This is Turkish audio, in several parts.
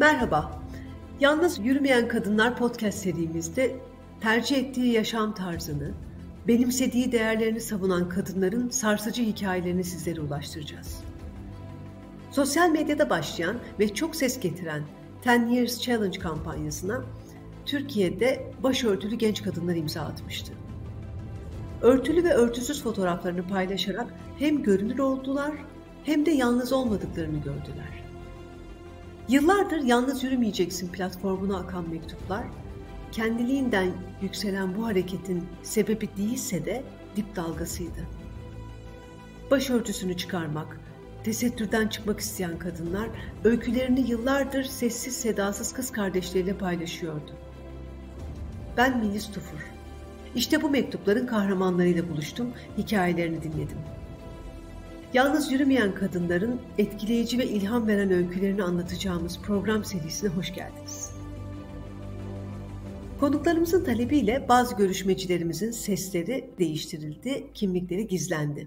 Merhaba, Yalnız Yürümeyen Kadınlar podcast serimizde tercih ettiği yaşam tarzını, benimsediği değerlerini savunan kadınların sarsıcı hikayelerini sizlere ulaştıracağız. Sosyal medyada başlayan ve çok ses getiren 10 Years Challenge kampanyasına Türkiye'de başörtülü genç kadınlar imza atmıştı. Örtülü ve örtüsüz fotoğraflarını paylaşarak hem görünür oldular hem de yalnız olmadıklarını gördüler. Yıllardır Yalnız Yürümeyeceksin platformuna akan mektuplar, kendiliğinden yükselen bu hareketin sebebi değilse de dip dalgasıydı. Başörtüsünü çıkarmak, tesettürden çıkmak isteyen kadınlar öykülerini yıllardır sessiz sedasız kız kardeşleriyle paylaşıyordu. Ben Melis Tufur. İşte bu mektupların kahramanlarıyla buluştum, hikayelerini dinledim. Yalnız yürümeyen kadınların etkileyici ve ilham veren öykülerini anlatacağımız program serisine hoş geldiniz. Konuklarımızın talebiyle bazı görüşmecilerimizin sesleri değiştirildi, kimlikleri gizlendi.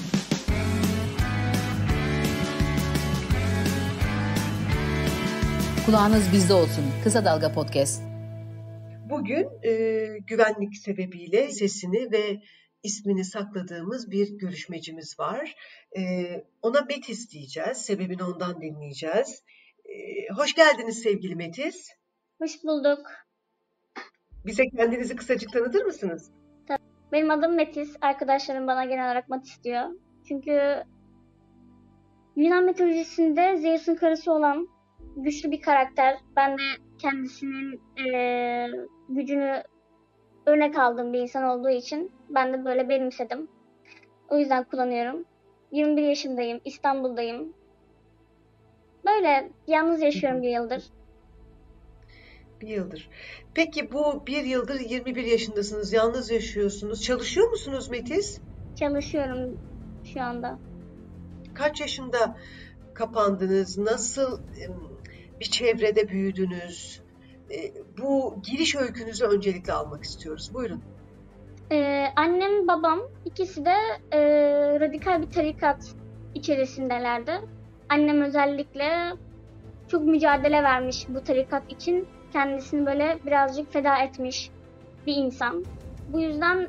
Kulağınız bizde olsun. Kısa Dalga Podcast. Bugün güvenlik sebebiyle sesini ve ismini sakladığımız bir görüşmecimiz var. Ona Metis diyeceğiz. Sebebini ondan dinleyeceğiz. Hoş geldiniz sevgili Metis. Hoş bulduk. Bize kendinizi kısacık tanıtır mısınız? Tabii. Benim adım Metis. Arkadaşlarım bana genel olarak Matis diyor. Çünkü Yunan mitolojisinde Zeus'un karısı olan güçlü bir karakter. Ben de kendisinin gücünü örnek aldığım bir insan olduğu için ben de böyle benimsedim. O yüzden kullanıyorum. 21 yaşındayım. İstanbul'dayım. Böyle yalnız yaşıyorum bir yıldır. Bir yıldır. Peki bu bir yıldır 21 yaşındasınız. Yalnız yaşıyorsunuz. Çalışıyor musunuz Metis? Çalışıyorum şu anda. Kaç yaşında kapandınız? Nasıl bir çevrede büyüdünüz? Bu giriş öykünüzü öncelikle almak istiyoruz. Buyurun. Annem, babam ikisi de radikal bir tarikat içerisindelerdi. Annem özellikle çok mücadele vermiş bu tarikat için. Kendisini böyle birazcık feda etmiş bir insan. Bu yüzden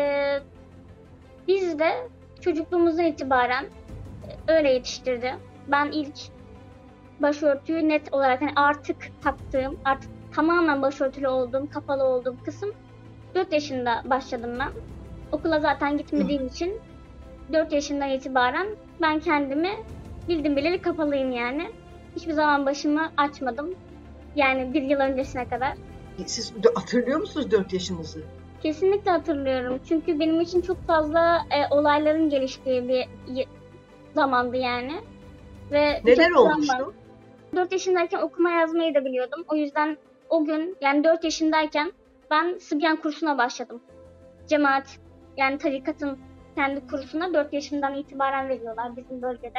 biz de çocukluğumuzdan itibaren öyle yetiştirdi. Ben ilk başörtüyü net olarak artık taktığım, artık tamamen başörtülü olduğum, kapalı olduğum kısım 4 yaşında başladım ben. Okula zaten gitmediğim için 4 yaşından itibaren ben kendimi bildim bileli kapalıyım yani. Hiçbir zaman başımı açmadım. Yani bir yıl öncesine kadar. Siz hatırlıyor musunuz 4 yaşınızı? Kesinlikle hatırlıyorum. Çünkü benim için çok fazla olayların geliştiği bir zamandı yani. Ve neler olmuştu? 4 yaşındayken okuma yazmayı da biliyordum. O yüzden o gün yani 4 yaşındayken ben Sıbyan kursuna başladım. Cemaat yani tarikatın kendi kursuna 4 yaşından itibaren veriyorlar bizim bölgede.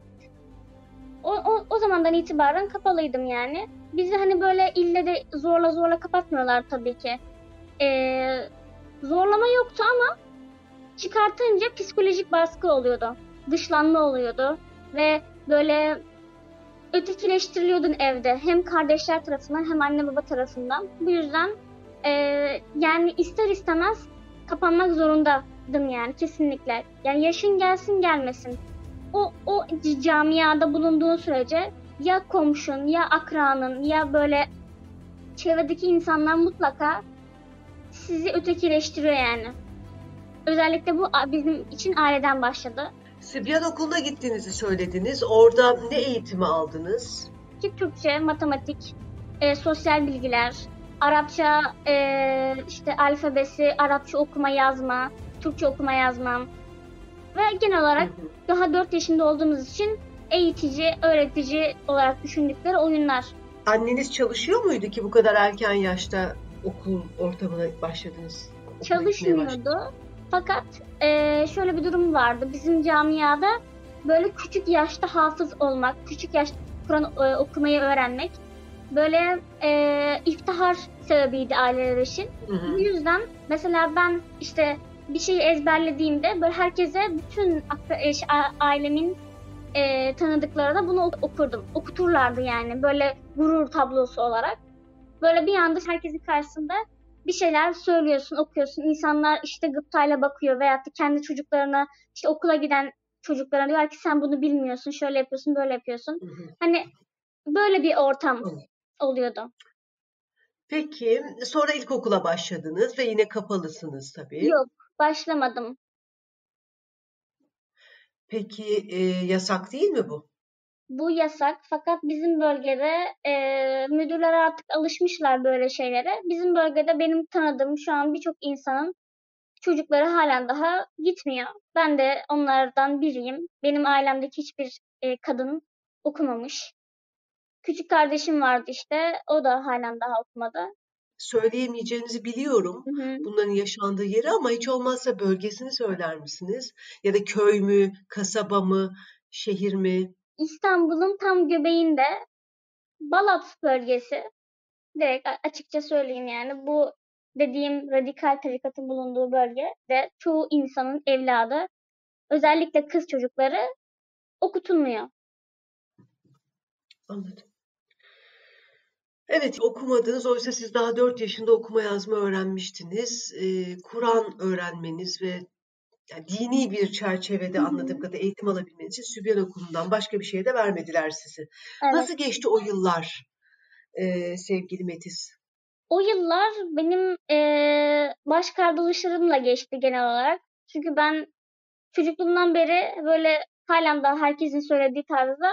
O zamandan itibaren kapalıydım yani. Bizi hani böyle ille de zorla kapatmıyorlar tabii ki. Zorlama yoktu ama çıkartınca psikolojik baskı oluyordu. Dışlanma oluyordu ve böyle ötekileştiriliyordun evde. Hem kardeşler tarafından hem anne baba tarafından. Bu yüzden yani ister istemez kapanmak zorundaydım yani kesinlikle. Yani yaşın gelsin gelmesin. O camiada bulunduğun sürece ya komşun ya akranın ya böyle çevredeki insanlar mutlaka sizi ötekileştiriyor yani. Özellikle bu bizim için aileden başladı. Sıbyan okuluna gittiğinizi söylediniz. Orada ne eğitimi aldınız? Türkçe, matematik, sosyal bilgiler, Arapça, işte alfabesi, Arapça okuma yazma, Türkçe okuma yazma ve genel olarak daha 4 yaşında olduğumuz için eğitici, öğretici olarak düşündükleri oyunlar. Anneniz çalışıyor muydu ki bu kadar erken yaşta okul ortamına başladınız? Çalışmıyordu. Fakat şöyle bir durum vardı. Bizim camiada böyle küçük yaşta hafız olmak, küçük yaşta Kur'an okumayı öğrenmek böyle iftihar sebebiydi aileler için. Bu yüzden mesela ben işte bir şeyi ezberlediğimde böyle herkese bütün ailemin tanıdıklarına bunu okurdum. Okuturlardı yani böyle gurur tablosu olarak. Böyle bir anda herkesin karşısında bir şeyler söylüyorsun, okuyorsun. İnsanlar işte gıptayla bakıyor veyahut da kendi çocuklarına, işte okula giden çocuklarına diyorlar ki sen bunu bilmiyorsun, şöyle yapıyorsun, böyle yapıyorsun. Hani böyle bir ortam oluyordu. Peki sonra ilkokula başladınız ve yine kapalısınız tabii. Yok, başlamadım. Peki yasak değil mi bu? Bu yasak fakat bizim bölgede müdürler artık alışmışlar böyle şeylere. Bizim bölgede benim tanıdığım şu an birçok insanın çocukları halen daha gitmiyor. Ben de onlardan biriyim. Benim ailemdeki hiçbir kadın okumamış. Küçük kardeşim vardı işte. O da halen daha okumadı. Söyleyemeyeceğinizi biliyorum bunların yaşandığı yeri ama hiç olmazsa bölgesini söyler misiniz? Ya da köy mü, kasaba mı, şehir mi? İstanbul'un tam göbeğinde Balat bölgesi. Direkt açıkça söyleyeyim yani bu dediğim radikal tarikatın bulunduğu bölgede çoğu insanın evladı, özellikle kız çocukları okutulmuyor. Anladım. Evet, okumadınız. Oysa siz daha 4 yaşında okuma yazma öğrenmiştiniz. Kur'an öğrenmeniz ve yani dini bir çerçevede anladığım kadarıyla eğitim alabilmeniz için Sübyan Okulu'ndan başka bir şeye de vermediler sizi. Evet. Nasıl geçti o yıllar sevgili Metis? O yıllar benim baş kaldırışlarımla geçti genel olarak. Çünkü ben çocukluğumdan beri böyle halen daha herkesin söylediği tarzda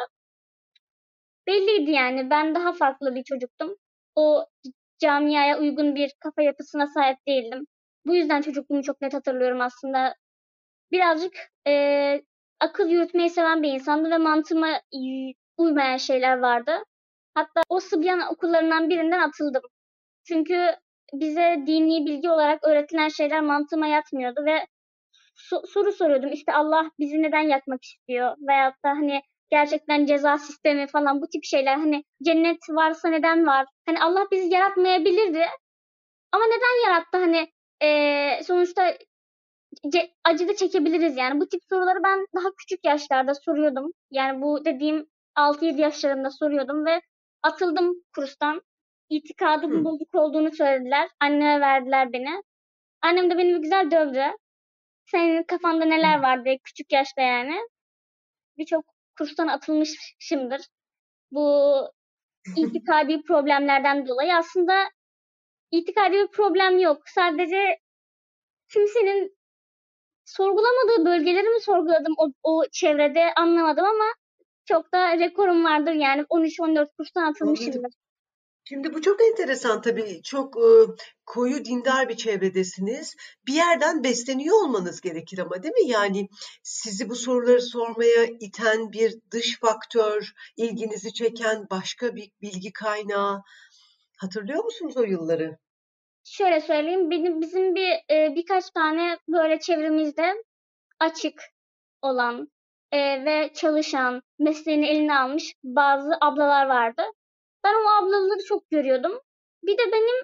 belliydi yani. Ben daha farklı bir çocuktum. O camiaya uygun bir kafa yapısına sahip değildim. Bu yüzden çocukluğumu çok net hatırlıyorum aslında. Birazcık akıl yürütmeyi seven bir insandı ve mantığıma uymayan şeyler vardı. Hatta o Sıbyan okullarından birinden atıldım. Çünkü bize dini bilgi olarak öğretilen şeyler mantığıma yatmıyordu ve soru soruyordum. İşte Allah bizi neden yakmak istiyor? Veyahut da hani gerçekten ceza sistemi falan bu tip şeyler. Hani cennet varsa neden var? Hani Allah bizi yaratmayabilirdi. Ama neden yarattı? Hani sonuçta acı da çekebiliriz yani. Bu tip soruları ben daha küçük yaşlarda soruyordum. Yani bu dediğim 6-7 yaşlarında soruyordum ve atıldım kurstan. İtikadımın bozuk olduğunu söylediler. Anneme verdiler beni. Annem de beni bir güzel dövdü. Senin kafanda neler var diye küçük yaşta yani. Birçok kurstan atılmışımdır. Bu itikadi problemlerden dolayı. Aslında itikadi bir problem yok. Sadece kimsenin sorgulamadığı bölgeleri mi sorguladım o çevrede anlamadım ama çok da rekorum vardır yani 13-14 kurstan atılmışımdır. Anladım. Şimdi bu çok enteresan tabii. Çok koyu dindar bir çevredesiniz. Bir yerden besleniyor olmanız gerekir ama değil mi? Yani sizi bu soruları sormaya iten bir dış faktör, ilginizi çeken başka bir bilgi kaynağı. Hatırlıyor musunuz o yılları? Şöyle söyleyeyim, bizim birkaç tane böyle çevremizde açık olan ve çalışan, mesleğini eline almış bazı ablalar vardı. Ben o ablaları çok görüyordum. Bir de benim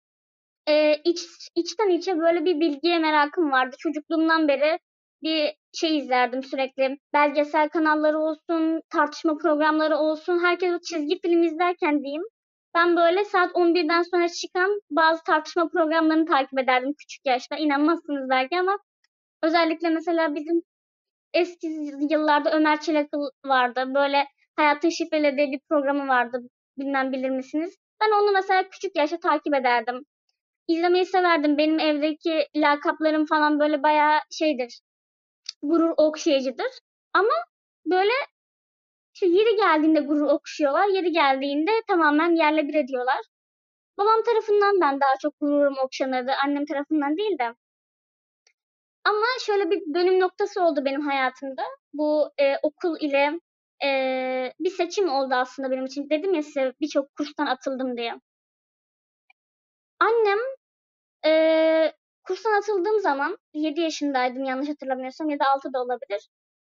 içten içe böyle bir bilgiye merakım vardı. Çocukluğumdan beri bir şey izlerdim sürekli. Belgesel kanalları olsun, tartışma programları olsun. Herkes o çizgi film izlerken diyeyim. Ben böyle saat 11'den sonra çıkan bazı tartışma programlarını takip ederdim küçük yaşta. İnanmazsınız belki ama özellikle mesela bizim eski yıllarda Ömer Çelakıl vardı. Böyle Hayatın Şifreleri diye bir programı vardı. Bilmem bilir misiniz? Ben onu mesela küçük yaşta takip ederdim. İzlemeyi severdim. Benim evdeki lakaplarım falan böyle bayağı şeydir. Gurur okşayıcıdır. Ama böyle işte yeri geldiğinde gurur okşuyorlar. Yeri geldiğinde tamamen yerle bir ediyorlar. Babam tarafından ben daha çok gururum okşanırdı. Annem tarafından değil de. Ama şöyle bir dönüm noktası oldu benim hayatımda. Bu okul ile bir seçim oldu aslında benim için. Dedim ya size birçok kurstan atıldım diye. Annem kurstan atıldığım zaman 7 yaşındaydım yanlış hatırlamıyorsam ya da 6 da olabilir.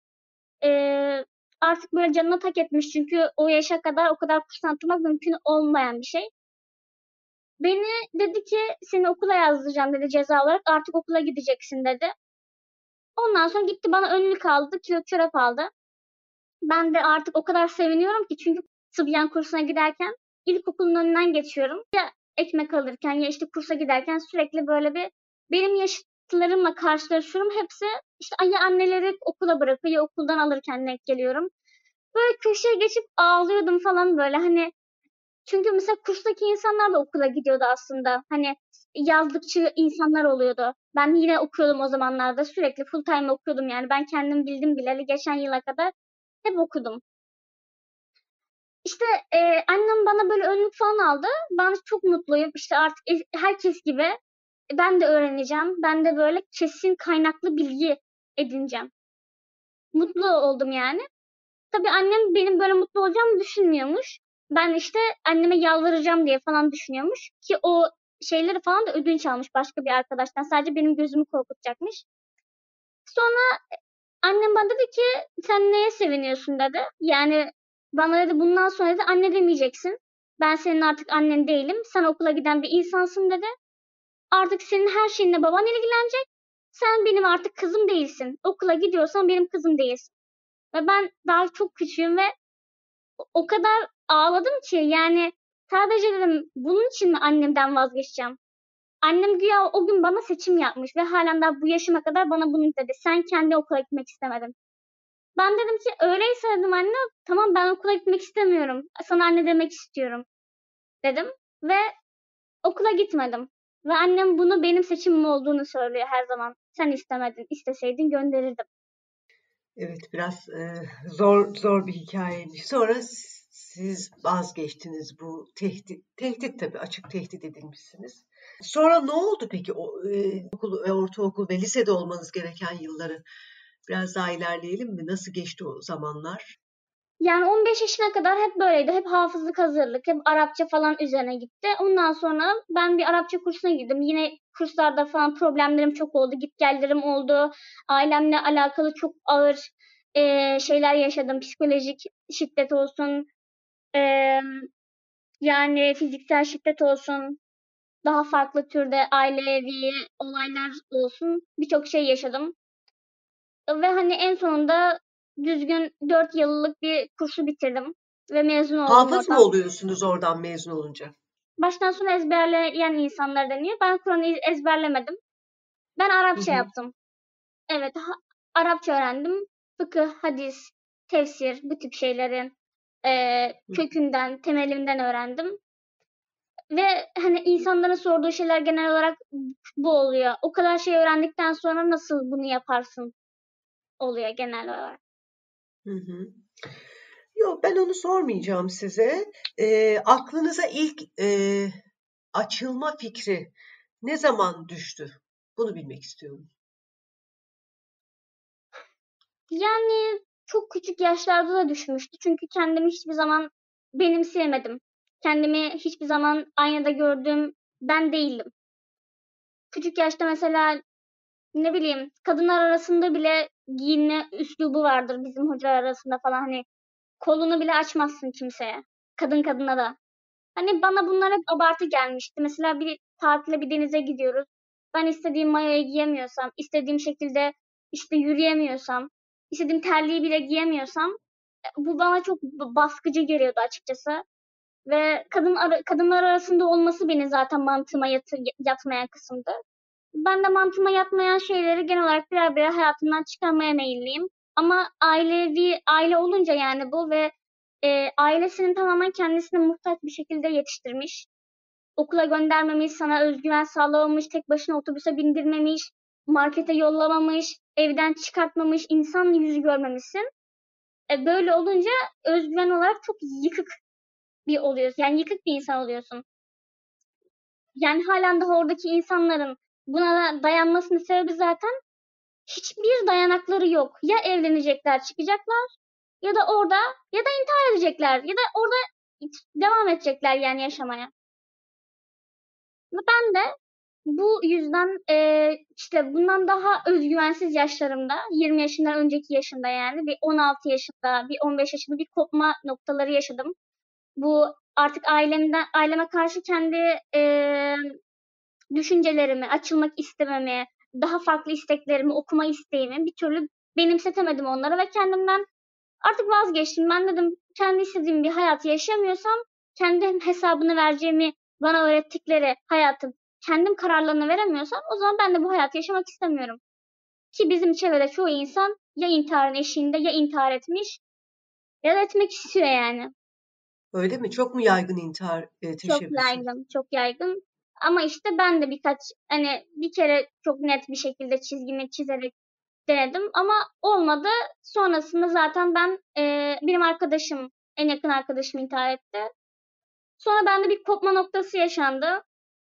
Artık böyle canına tak etmiş çünkü o yaşa kadar o kadar kurstan atılmak mümkün olmayan bir şey. Beni dedi ki seni okula yazdıracağım dedi ceza olarak artık okula gideceksin dedi. Ondan sonra gitti bana önlük aldı, kilo çorap aldı. Ben de artık o kadar seviniyorum ki, çünkü Sıbyan kursuna giderken ilkokulun önünden geçiyorum. Ya ekmek alırken ya işte kursa giderken sürekli böyle bir benim yaşıtlarımla karşılaşıyorum. Hepsi işte ya anneleri okula bırakıyor ya okuldan alırken denk geliyorum. Böyle köşeye geçip ağlıyordum falan böyle, hani çünkü mesela kurstaki insanlar da okula gidiyordu aslında. Hani yazlıkçı insanlar oluyordu. Ben yine okuyordum o zamanlarda. Sürekli full time okuyordum yani. Ben kendim bildim bileli geçen yıla kadar hep okudum. İşte annem bana böyle önlük falan aldı. Ben çok mutluyum. İşte artık herkes gibi ben de öğreneceğim. Ben de böyle kesin kaynaklı bilgi edineceğim. Mutlu oldum yani. Tabii annem benim böyle mutlu olacağımı düşünmüyormuş. Ben işte anneme yalvaracağım diye falan düşünüyormuş. Ki o şeyleri falan da ödünç almış başka bir arkadaştan. Sadece benim gözümü korkutacakmış. Sonra annem bana dedi ki sen neye seviniyorsun dedi. Yani bana dedi bundan sonra dedi anne demeyeceksin. Ben senin artık annen değilim. Sen okula giden bir insansın dedi. Artık senin her şeyinle baban ilgilenecek. Sen benim artık kızım değilsin. Okula gidiyorsan benim kızım değilsin. Ve ben daha çok küçüğüm ve o kadar ağladım ki yani sadece dedim bunun için mi annemden vazgeçeceğim? Annem güya o gün bana seçim yapmış ve halen daha bu yaşıma kadar bana bunu dedi. Sen kendi okula gitmek istemedin. Ben dedim ki öyleyse dedim anne, tamam ben okula gitmek istemiyorum. Sana anne demek istiyorum dedim ve okula gitmedim. Ve annem bunu benim seçimim olduğunu söylüyor her zaman. Sen istemedin, isteseydin gönderirdim. Evet, biraz zor bir hikayeymiş. Sonra siz vazgeçtiniz, bu tehdit tabii, açık tehdit edilmişsiniz. Sonra ne oldu peki okul, ortaokul ve lisede olmanız gereken yılları biraz daha ilerleyelim mi? Nasıl geçti o zamanlar? Yani 15 yaşına kadar hep böyleydi. Hep hafızlık, hazırlık, hep Arapça falan üzerine gitti. Ondan sonra ben bir Arapça kursuna girdim. Yine kurslarda falan problemlerim çok oldu. Git gellerim oldu. Ailemle alakalı çok ağır şeyler yaşadım. Psikolojik şiddet olsun, eee, yani fiziksel şiddet olsun, daha farklı türde ailevi olaylar olsun. Birçok şey yaşadım. Ve hani en sonunda düzgün 4 yıllık bir kursu bitirdim ve mezun oldum Hafız mı oradan. oluyorsunuz oradan mezun olunca? Baştan sona ezberleyen insanlar deniyor. Ben Kur'an'ı ezberlemedim. Ben Hı Arapça hı. yaptım. Evet, Arapça öğrendim. Fıkıh, hadis, tefsir, bu tip şeylerin Hı. kökünden, temelinden öğrendim. Ve hani insanların sorduğu şeyler genel olarak bu oluyor. O kadar şey öğrendikten sonra nasıl bunu yaparsın oluyor genel olarak. Hı hı. Yok, ben onu sormayacağım size. Aklınıza ilk açılma fikri ne zaman düştü? Bunu bilmek istiyorum. Yani çok küçük yaşlarda da düşmüştü. Çünkü kendimi hiçbir zaman benimseyemedim. Kendimi hiçbir zaman aynada gördüğüm ben değildim. Küçük yaşta mesela ne bileyim kadınlar arasında bile giyinme üslubu vardır bizim hocalar arasında falan, hani kolunu bile açmazsın kimseye. Kadın kadına da. Hani bana bunlar hep abartı gelmişti. Mesela bir tatile bir denize gidiyoruz. Ben istediğim mayoyu giyemiyorsam, istediğim şekilde işte yürüyemiyorsam, istediğim terliği bile giyemiyorsam bu bana çok baskıcı geliyordu açıkçası. Ve kadınlar arasında olması beni zaten mantığıma yatmayan kısımdı. Ben de mantığıma yatmayan şeyleri genel olarak birer birer hayatımdan çıkarmaya meyilliyim. Ama aile olunca yani bu ve ailesinin tamamen kendisine muhtaç bir şekilde yetiştirmiş. Okula göndermemiş, sana özgüven sağlamamış, tek başına otobüse bindirmemiş, markete yollamamış, evden çıkartmamış, insan yüzü görmemişsin. Böyle olunca özgüven olarak çok yıkık bir oluyorsun. Yani yıkık bir insan oluyorsun. Yani halen daha oradaki insanların buna dayanmasının sebebi zaten hiçbir dayanakları yok. Ya evlenecekler, çıkacaklar ya da orada ya da intihar edecekler ya da orada devam edecekler yani yaşamaya. Ve ben de bu yüzden işte bundan daha özgüvensiz yaşlarımda, 20 yaşından önceki yaşımda yani bir 16 yaşında, bir 15 yaşında bir kopma noktaları yaşadım. Bu artık aileme karşı kendi düşüncelerimi, açılmak istememi, daha farklı isteklerimi, okuma isteğimi bir türlü benimsetemedim onlara ve kendimden Artık vazgeçtim. Ben dedim kendi istediğim bir hayatı yaşamıyorsam kendi hesabını vereceğimi bana öğrettikleri hayatı kendim kararlarını veremiyorsam o zaman ben de bu hayatı yaşamak istemiyorum. Ki bizim çevrede çoğu insan ya intiharın eşiğinde ya intihar etmiş ya da etmek istiyor yani. Öyle mi? Çok mu yaygın intihar Çok teşebbüsü? yaygın, çok yaygın. Ama işte ben de bir kere çok net bir şekilde çizgimi çizerek denedim ama olmadı. Sonrasında zaten benim arkadaşım, en yakın arkadaşım intihar etti. Sonra bende bir kopma noktası yaşandı.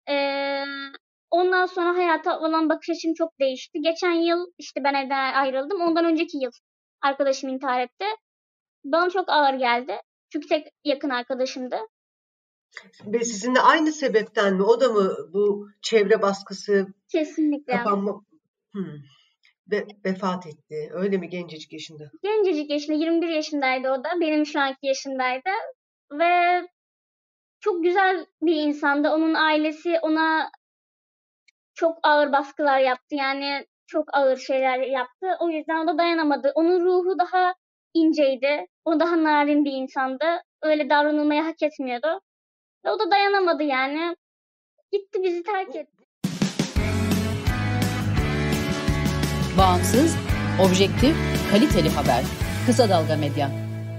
Ondan sonra hayata olan bakış açım çok değişti. Geçen yıl işte ben evden ayrıldım. Ondan önceki yıl arkadaşım intihar etti. Bana çok ağır geldi. Çünkü tek yakın arkadaşımdı. Ve sizinle aynı sebepten mi? O da mı bu çevre baskısı, Kesinlikle. kapanma ve vefat etti? Öyle mi gencecik yaşında? Gencecik yaşında, 21 yaşındaydı o da. Benim şu anki yaşındaydı. Ve çok güzel bir insandı. Onun ailesi ona çok ağır baskılar yaptı. Yani çok ağır şeyler yaptı. O yüzden o da dayanamadı. Onun ruhu daha inceydi. O daha narin bir insandı. Öyle davranılmayı hak etmiyordu. Ve o da dayanamadı yani. Gitti bizi terk etti. Bağımsız, objektif, kaliteli haber. Kısa Dalga Medya.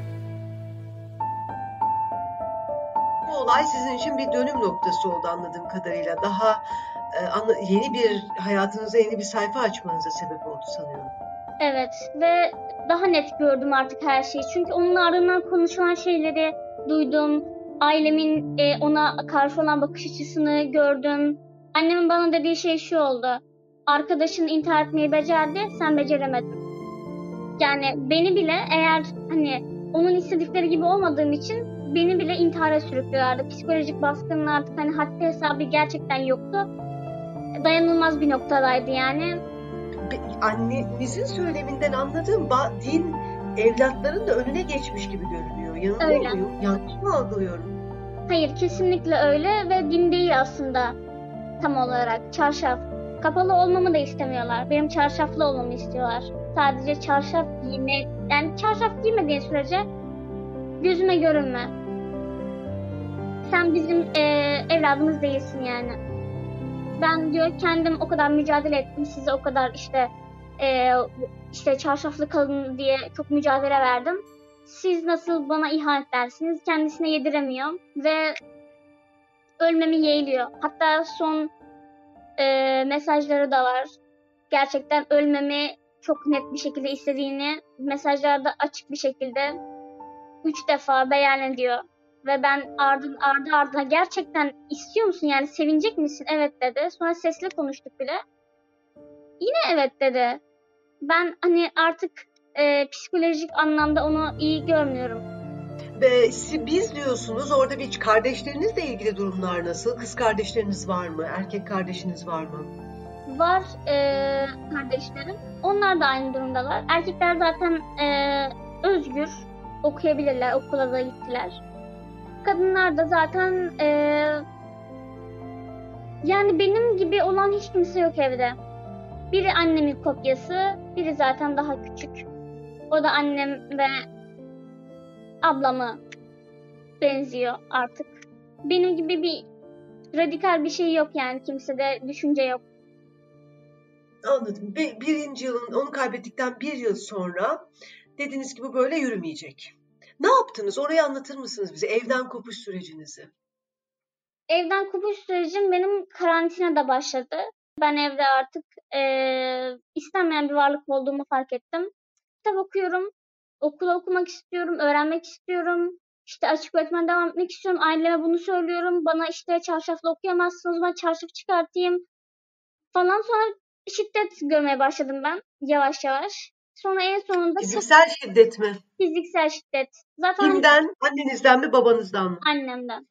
Bu olay sizin için bir dönüm noktası oldu anladığım kadarıyla. Daha hayatınıza yeni bir sayfa açmanıza sebep oldu sanıyorum. Evet ve daha net gördüm artık her şeyi. Çünkü onun ardından konuşulan şeyleri duydum. Ailemin ona karşı olan bakış açısını gördüm. Annemin bana dediği şey şu oldu. Arkadaşın intihar etmeyi becerdi, sen beceremedin. Yani beni bile eğer onun istedikleri gibi olmadığım için beni bile intihara sürüklüyorlardı. Psikolojik baskının artık haddi hesabı gerçekten yoktu. Dayanılmaz bir noktadaydı yani. Annenizin söyleminden anladığım din evlatların da önüne geçmiş gibi görünüyor. Yanılıyor muyum? Yanlış mı algılıyorum? Hayır, kesinlikle öyle ve din değil aslında tam olarak. Çarşaf. Kapalı olmamı da istemiyorlar. Benim çarşaflı olmamı istiyorlar. Sadece çarşaf yani çarşaf giymediğin sürece gözüme görünme. Sen bizim evladımız değilsin yani. Ben diyor kendim o kadar mücadele ettim, size o kadar işte çarşaflı kalın diye çok mücadele verdim. Siz nasıl bana ihanet edersiniz? Kendisine yediremiyor ve ölmemi yeğliyor. Hatta son mesajları da var. Gerçekten ölmemi çok net bir şekilde istediğini mesajlarda açık bir şekilde 3 defa beyan ediyor. Ve ben ardı ardına gerçekten istiyor musun yani sevinecek misin? Evet dedi. Sonra sesli konuştuk bile. Yine evet dedi. Ben artık psikolojik anlamda onu iyi görmüyorum. Ve biz diyorsunuz orada bir kardeşlerinizle ilgili durumlar nasıl? Kız kardeşleriniz var mı? Erkek kardeşiniz var mı? Var kardeşlerim. Onlar da aynı durumdalar. Erkekler zaten özgür. Okuyabilirler. Okula da gittiler. Kadınlar da zaten yani benim gibi olan hiç kimse yok evde. Biri annemin kopyası, biri zaten daha küçük. O da annem ve ablama benziyor artık. Benim gibi bir radikal bir şey yok yani, kimsede düşünce yok. Anladım. Birinci yılın, onu kaybettikten bir yıl sonra dediğiniz gibi böyle yürümeyecek. Ne yaptınız? Orayı anlatır mısınız bize? Evden kopuş sürecinizi. Evden kopuş sürecim benim karantinada başladı. Ben evde artık istenmeyen bir varlık olduğumu fark ettim. Kitap okuyorum, okula okumak istiyorum, öğrenmek istiyorum. İşte açık öğretmen devam etmek istiyorum. Aileme bunu söylüyorum. Bana işte çarşafla okuyamazsın, o zaman çarşaf çıkartayım falan. Sonra şiddet görmeye başladım ben yavaş yavaş. Sonra en sonunda Fiziksel şiddet mi? Fiziksel şiddet. Zaten kimden? Annenizden mi, babanızdan mı? Annemden.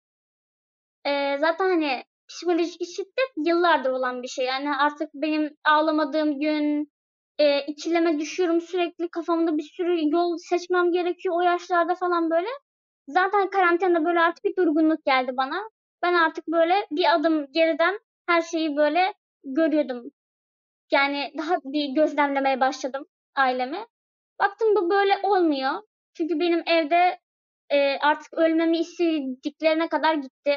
Zaten psikolojik şiddet yıllardır olan bir şey. Yani artık benim ağlamadığım gün, ikileme düşüyorum sürekli. Kafamda bir sürü yol seçmem gerekiyor o yaşlarda falan böyle. Zaten karantinada böyle artık bir durgunluk geldi bana. Ben artık böyle bir adım geriden her şeyi böyle görüyordum. Yani daha bir gözlemlemeye başladım ailemi. Baktım bu böyle olmuyor. Çünkü benim evde artık ölmemi istediklerine kadar gitti.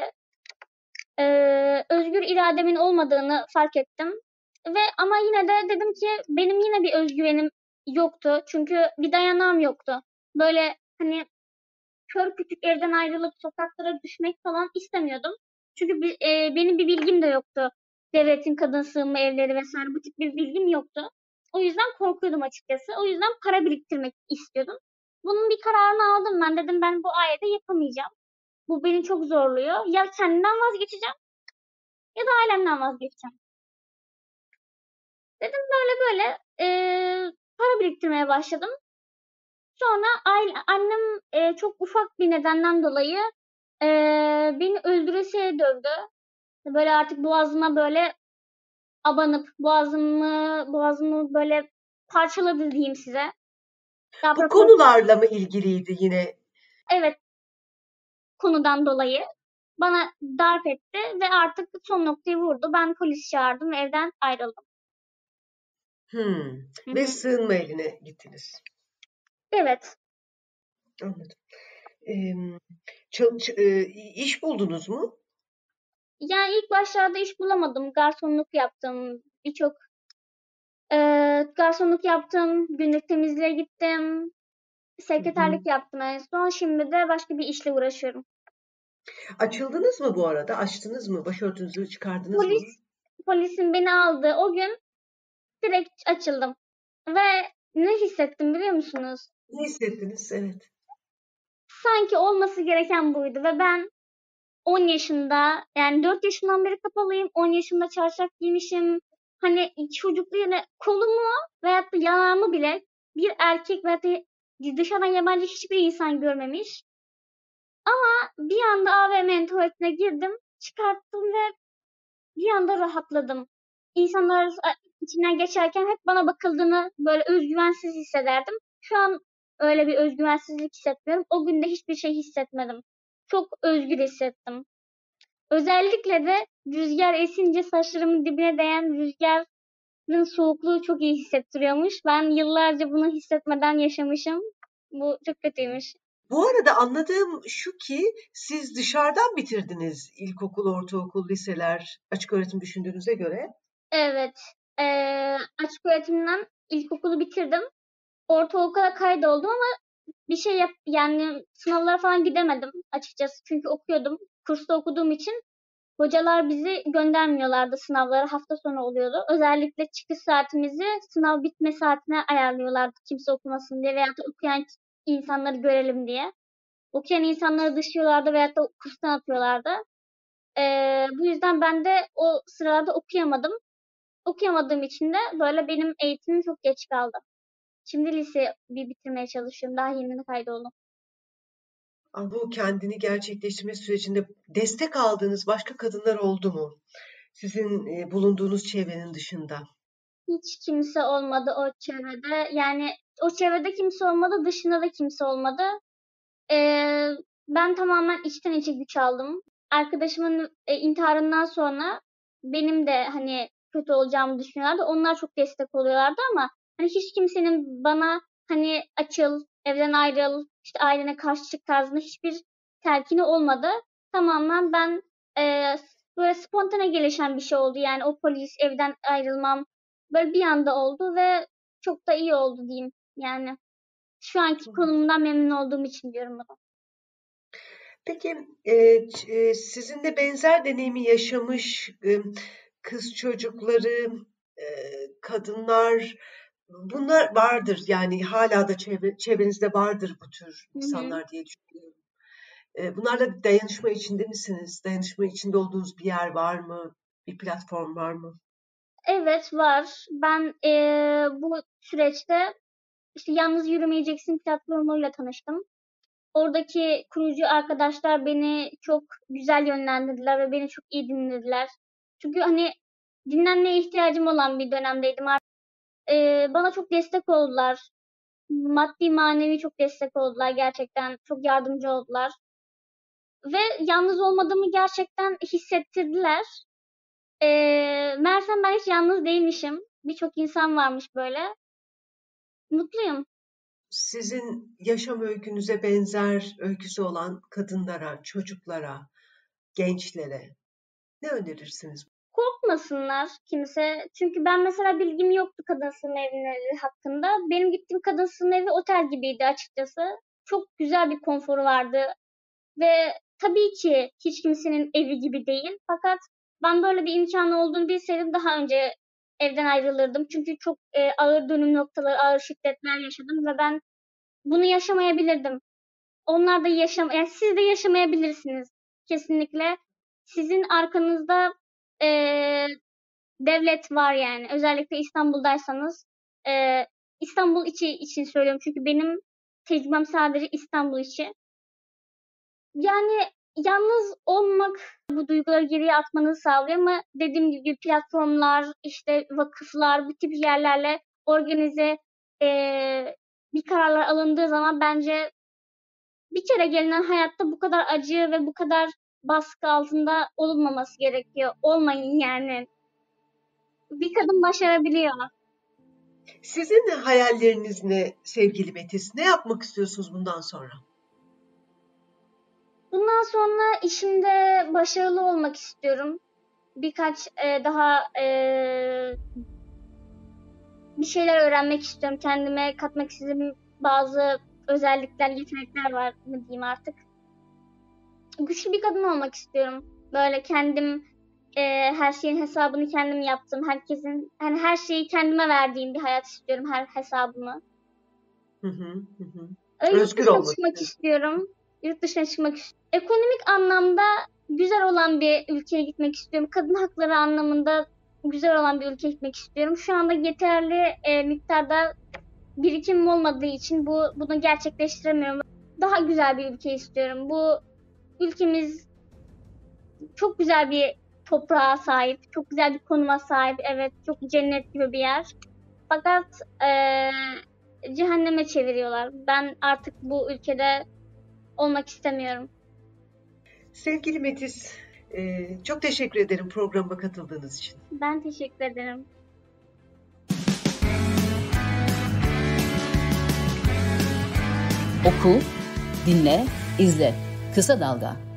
Özgür irademin olmadığını fark ettim. Ama yine de dedim ki benim yine bir özgüvenim yoktu. Çünkü bir dayanağım yoktu. Böyle hani kör kütük evden ayrılıp sokaklara düşmek falan istemiyordum. Çünkü benim bir bilgim de yoktu. Devletin kadın sığınma evleri vesaire bu tip bir bilgim yoktu. O yüzden korkuyordum açıkçası. O yüzden para biriktirmek istiyordum. Bunun bir kararını aldım ben. Dedim ben bu ayede yapamayacağım. Bu beni çok zorluyor. Ya kendimden vazgeçeceğim ya da ailemden vazgeçeceğim. Dedim böyle böyle para biriktirmeye başladım. Sonra annem çok ufak bir nedenden dolayı beni öldüresiye dövdü. Böyle artık boğazıma böyle abanıp boğazımı böyle parçaladı diyeyim size. Daha Bu konularla mı ilgiliydi yine? Evet, konudan dolayı bana darp etti ve artık son noktayı vurdu. Ben polis çağırdım ve evden ayrıldım. Ve sığınma evine gittiniz. Evet. Anladım. İş buldunuz mu? Yani ilk başlarda iş bulamadım. Garsonluk yaptım. Birçok garsonluk yaptım. Günlük temizliğe gittim. Sekreterlik yaptım en son. Şimdi de başka bir işle uğraşıyorum. Açıldınız mı bu arada? Açtınız mı? Başörtünüzü çıkardınız mı? Polisin beni aldığı o gün direkt açıldım. Ve ne hissettim biliyor musunuz? Ne hissettiniz? Evet. Sanki olması gereken buydu ve ben 10 yaşında, yani 4 yaşından beri kapalıyım. 10 yaşında çarşaf giymişim. Hani çocuklu yine kolumu veyahut da yanağımı bile bir erkek veyahut da dışarıdan yabancı hiçbir insan görmemiş. Ama bir anda AVM'nin tuvaletine girdim, çıkarttım ve bir anda rahatladım. İnsanlar içinden geçerken hep bana bakıldığını böyle özgüvensiz hissederdim. Şu an öyle bir özgüvensizlik hissetmiyorum. O gün de hiçbir şey hissetmedim. Çok özgür hissettim. Özellikle de rüzgar esince saçlarımın dibine değen rüzgarın soğukluğu çok iyi hissettiriyormuş. Ben yıllarca bunu hissetmeden yaşamışım. Bu çok kötüymüş. Bu arada anladığım şu ki siz dışarıdan bitirdiniz ilkokul, ortaokul, liseler, açık öğretim düşündüğünüze göre. Evet. Açık öğretimden ilkokulu bitirdim. Ortaokula kaydoldum ama bir şey yani sınavlara falan gidemedim açıkçası. Çünkü okuyordum. Kursta okuduğum için hocalar bizi göndermiyorlardı sınavlara. Hafta sonu oluyordu. Özellikle çıkış saatimizi sınav bitme saatine ayarlıyorlardı kimse okumasın diye veyahut da okuyan insanları görelim diye. Okuyan insanları dışlıyorlardı veyahut da kurstan atıyorlardı. Bu yüzden ben de o sırada okuyamadım. Okuyamadığım için de böyle benim eğitimim çok geç kaldı. Şimdi lise bir bitirmeye çalışıyorum. Daha yeni kaydoldum. Bu kendini gerçekleştirme sürecinde destek aldığınız başka kadınlar oldu mu? Sizin bulunduğunuz çevrenin dışında. Hiç kimse olmadı o çevrede. Yani o çevrede kimse olmadı, dışında da kimse olmadı. Ben tamamen içten içe güç aldım. Arkadaşımın intiharından sonra benim de hani kötü olacağımı düşünüyorlardı. Onlar çok destek oluyorlardı ama hani hiç kimsenin bana hani açıl, evden ayrıl, işte ailene karşı çık tarzında hiçbir telkini olmadı. Tamamen ben böyle spontane gelişen bir şey oldu. Yani o polis evden ayrılmam böyle bir anda oldu ve çok da iyi oldu diyeyim. Yani şu anki konumumdan memnun olduğum için diyorum bunu. Peki sizinle benzer deneyimi yaşamış kız çocukları, kadınlar bunlar vardır. Yani hala da çevrenizde vardır bu tür insanlar diye düşünüyorum. Bunlarla dayanışma içinde misiniz? Dayanışma içinde olduğunuz bir yer var mı? Bir platform var mı? Evet var. Ben bu süreçte işte Yalnız Yürümeyeceksin platformuyla tanıştım. Oradaki kurucu arkadaşlar beni çok güzel yönlendirdiler ve beni çok iyi dinlediler. Çünkü hani dinlenmeye ihtiyacım olan bir dönemdeydim. Bana çok destek oldular. Maddi manevi çok destek oldular gerçekten. Çok yardımcı oldular. Ve yalnız olmadığımı gerçekten hissettirdiler. Meğersem ben hiç yalnız değilmişim. Birçok insan varmış böyle. Mutluyum. sizin yaşam öykünüze benzer öyküsü olan kadınlara, çocuklara, gençlere ne önerirsiniz? Korkmasınlar kimse. Çünkü ben mesela bilgim yoktu kadın sığınma evleri hakkında. Benim gittiğim kadın sığınma evi otel gibiydi açıkçası. Çok güzel bir konforu vardı. Ve tabii ki hiç kimsenin evi gibi değil. Fakat ben böyle bir imkanı olduğunu bilseydim daha önce evden ayrılırdım. Çünkü çok ağır dönüm noktaları, ağır şiddetler yaşadım ve ben bunu yaşamayabilirdim. Onlar da yani siz de yaşamayabilirsiniz. Kesinlikle. Sizin arkanızda devlet var yani. Özellikle İstanbul'daysanız. İstanbul için söylüyorum. Çünkü benim tecrübem sadece İstanbul için. Yani yalnız olmak bu duyguları geriye atmanızı sağlıyor ama dediğim gibi platformlar, işte vakıflar, bu tip yerlerle organize bir kararlar alındığı zaman bence bir kere gelinen hayatta bu kadar acı ve bu kadar baskı altında olunmaması gerekiyor. Olmayın yani. Bir kadın başarabiliyor. Sizin hayalleriniz ne sevgili Metis? Ne yapmak istiyorsunuz bundan sonra? Bundan sonra işimde başarılı olmak istiyorum. Birkaç daha bir şeyler öğrenmek istiyorum. Kendime katmak istediğim bazı özellikler, yetenekler var mı diyeyim artık. Güçlü bir kadın olmak istiyorum. Böyle kendim her şeyin hesabını kendim yaptım. Herkesin hani her şeyi kendime verdiğim bir hayat istiyorum, her hesabımı. Yurt Özgür dışına olmak çıkmak istiyorum. Yurt dışına çıkmak istiyorum. Ekonomik anlamda güzel olan bir ülkeye gitmek istiyorum. Kadın hakları anlamında güzel olan bir ülkeye gitmek istiyorum. Şu anda yeterli miktarda birikimim olmadığı için bunu gerçekleştiremiyorum. Daha güzel bir ülke istiyorum. Bu ülkemiz çok güzel bir toprağa sahip, çok güzel bir konuma sahip. Evet, çok cennet gibi bir yer. Fakat cehenneme çeviriyorlar. Ben artık bu ülkede olmak istemiyorum. Sevgili Metis, çok teşekkür ederim programa katıldığınız için. Ben teşekkür ederim. Oku, dinle, izle. Kısa Dalga.